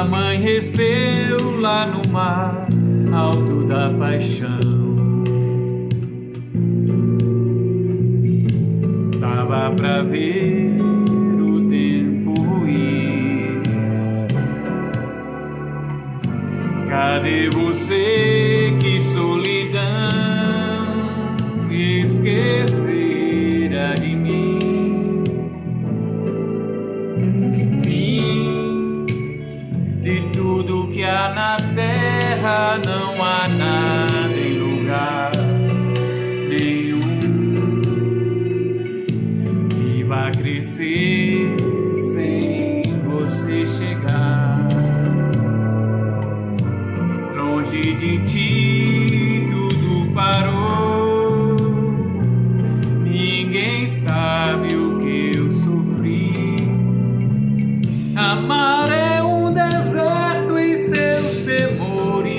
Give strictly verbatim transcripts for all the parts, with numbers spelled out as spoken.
amanheceu lá no mar alto da paixão. Dava pra ver o tempo ir. Cadê você, que solidão esquecera de mim? Enfim, de tudo que há na terra não há nada em lugar nenhum que vá crescer sem você chegar. Longe de ti tudo parou, ninguém sabe o que eu sofri. Amar é um deserto em seus temores,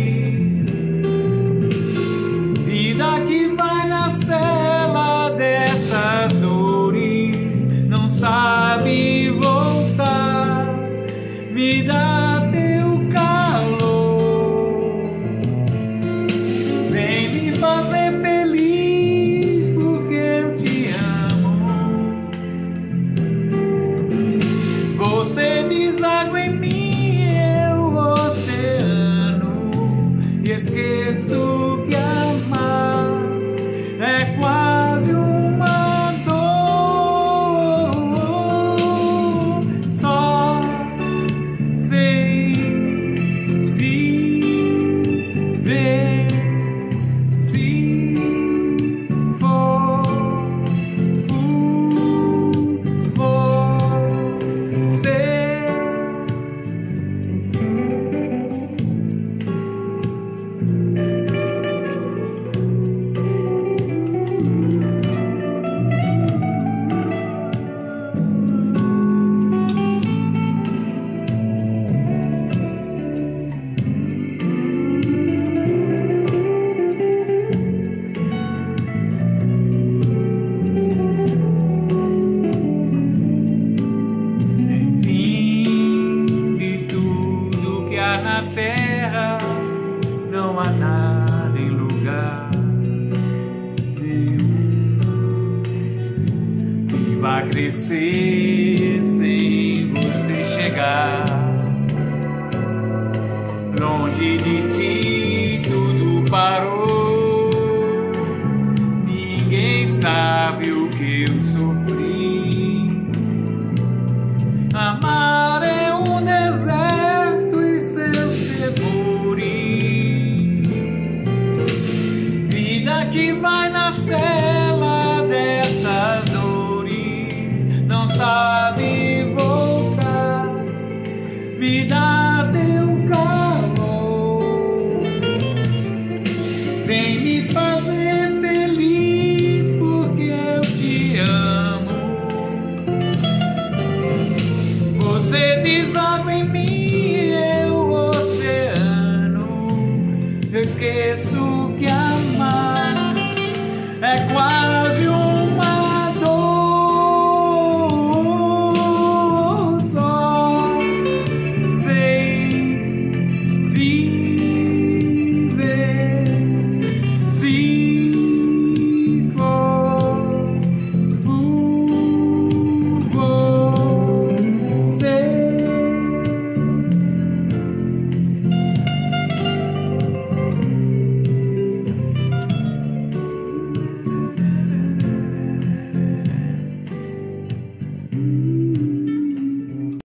vida que vai na cela dessas dores, não sabe voltar. Me dá teu calor, vem me fazer feliz, porque eu te amo. Você deságua em mim, eu oceano, e esqueço que amar é quase uma dor. Só sei viver se for por você. Na terra não há nada em lugar nenhum que vá crescer sem você chegar. Longe de ti tudo parou, ninguém sabe o que eu sofri. Amar é um deserto e seus temores, vida que vai na cela dessas dores, não sabe voltar. Me dá teu calor, vem me fazer feliz, porque eu te amo. Você deságua em mim, eu oceano, eu esqueço